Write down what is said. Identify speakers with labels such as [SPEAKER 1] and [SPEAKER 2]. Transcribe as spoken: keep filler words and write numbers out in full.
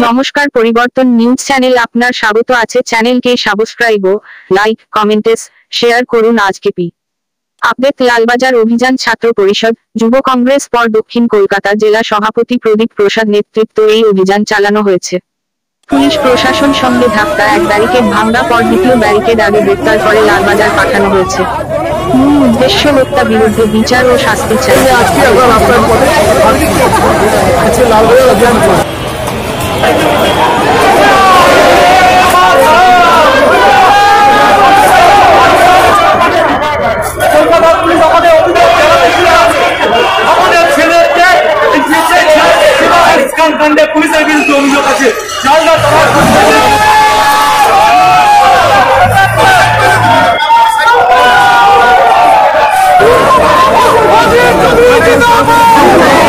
[SPEAKER 1] নমস্কার, পরিবর্তন news channel আপনার স্বাগত আছে। চ্যানেলকে সাবস্ক্রাইব ও লাইক কমেন্টস শেয়ার করুন। আজকে পি আপডেট লালবাজার অভিযান ছাত্র পরিষদ যুব কংগ্রেস পর দক্ষিণ কলকাতা জেলা সভাপতি প্রদীপ প্রসাদ নেতৃত্ব এই অভিযান চালানো হয়েছে। পুলিশ প্রশাসন সঙ্গে ধাক্কা এক ব্যারিকেড ভাঙা পর দ্বিতীয় ব্যারিকেড আগে গ্রেপ্তার করে লালবাজার পাঠানো হয়েছে। মূল উদ্দেশ্য হত্যা বিরুদ্ধে বিচার ও শাস্তি চাই।
[SPEAKER 2] পুলিশের বিরুদ্ধে অভিযোগ আছে।
[SPEAKER 3] Let's go!